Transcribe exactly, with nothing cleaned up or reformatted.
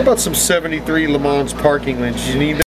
about some seventy-three LeMans parking lanes? You need